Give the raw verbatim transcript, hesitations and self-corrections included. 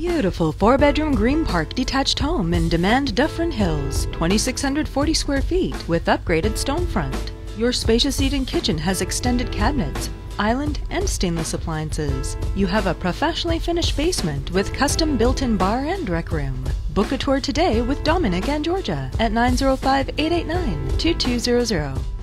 Beautiful four-bedroom Green Park detached home in Demand Dufferin Hills, twenty-six hundred forty square feet with upgraded stone front. Your spacious eat-in kitchen has extended cabinets, island, and stainless appliances. You have a professionally finished basement with custom built-in bar and rec room. Book a tour today with Dominic and Georgia at nine zero five, eight eight nine, two two zero zero.